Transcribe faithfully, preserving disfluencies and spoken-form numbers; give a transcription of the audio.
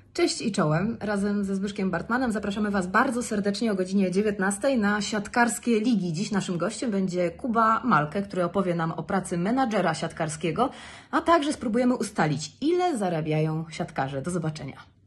Cześć i czołem. Razem ze Zbyszkiem Bartmanem zapraszamy Was bardzo serdecznie o godzinie dziewiętnastej na siatkarskie ligi. Dziś naszym gościem będzie Kuba Malkę, który opowie nam o pracy menadżera siatkarskiego, a także spróbujemy ustalić, ile zarabiają siatkarze. Do zobaczenia.